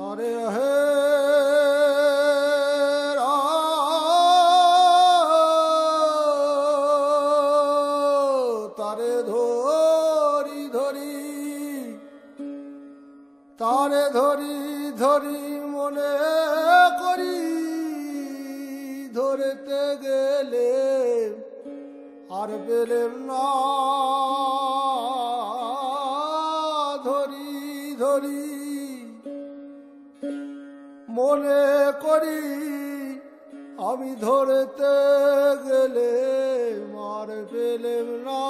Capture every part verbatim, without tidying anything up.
আরে হে রা তারে ধরি ধরি তারে ধরি ধরি মনে করি ধরতে গেলে আর পেলেম না ধরি ধরি মনে করি আমি ধরতে গেলে মার পেলেম না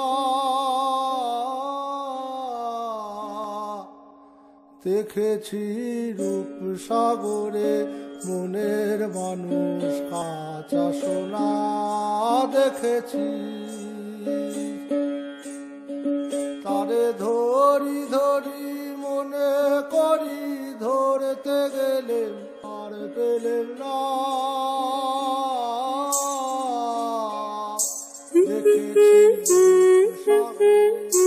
দেখেছি রূপ সাগরে মনের মানুষ কাঁচা সোনা দেখেছি তারে ধরি ধরি মনে করি ধরতে গেলে আর পেলেম না দেখেছি রূপ সাগরে